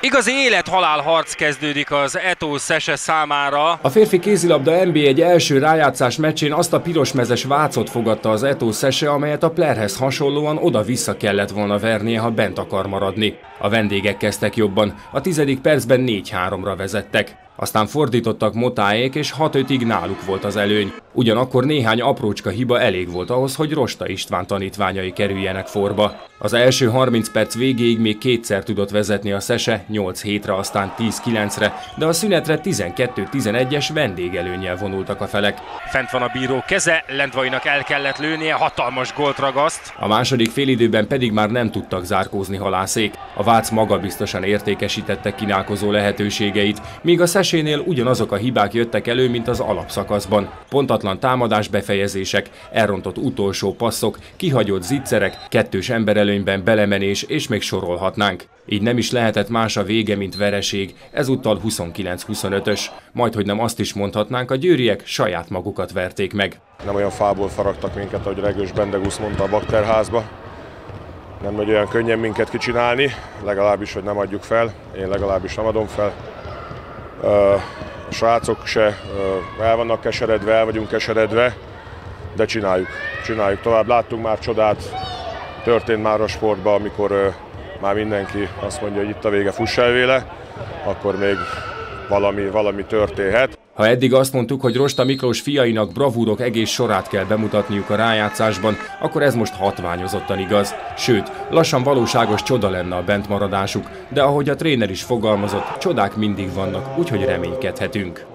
Igazi élet-halál harc kezdődik az Eto Szese számára. A férfi kézilabda NB1 első rájátszás meccsén azt a pirosmezes Vácot fogadta az Eto Szese, amelyet a Plerhez hasonlóan oda-vissza kellett volna vernie, ha bent akar maradni. A vendégek kezdtek jobban, a 10. percben 4-3-ra vezettek. Aztán fordítottak Motáék, és 6-5-ig náluk volt az előny. Ugyanakkor néhány aprócska hiba elég volt ahhoz, hogy Rosta István tanítványai kerüljenek forba. Az első 30 perc végéig még kétszer tudott vezetni a Szese, 8-7-re, aztán 10-9-re, de a szünetre 12-11-es vendégelőnnyel vonultak a felek. Fent van a bíró keze, Lendvainak el kellett lőnie, hatalmas gólt ragaszt. A második félidőben pedig már nem tudtak zárkózni Halászék. A Vác magabiztosan értékesítette kínálkozó lehetőségeit, míg a Szesénél ugyanazok a hibák jöttek elő, mint az alapszakaszban. Pontatlan támadás befejezések, elrontott utolsó passzok, kihagyott zicserek, kettős emberelőnyben belemenés, és még sorolhatnánk. Így nem is lehetett más a vége, mint vereség, ezúttal 29-25-ös. Majdhogy nem azt is mondhatnánk, a győriek saját magukat verték meg. Nem olyan fából faragtak minket, ahogy Regős Bendegusz mondta a bakterházba. Nem megy olyan könnyen minket kicsinálni, legalábbis, hogy nem adjuk fel. Én legalábbis nem adom fel. A srácok se el vannak keseredve, el vagyunk keseredve, de csináljuk tovább. Láttunk már csodát, történt már a sportban, amikor már mindenki azt mondja, hogy itt a vége, fuss el vele, akkor még valami történhet. Ha eddig azt mondtuk, hogy Rosta Miklós fiainak bravúrok egész sorát kell bemutatniuk a rájátszásban, akkor ez most hatványozottan igaz. Sőt, lassan valóságos csoda lenne a bentmaradásuk, de ahogy a tréner is fogalmazott, csodák mindig vannak, úgyhogy reménykedhetünk.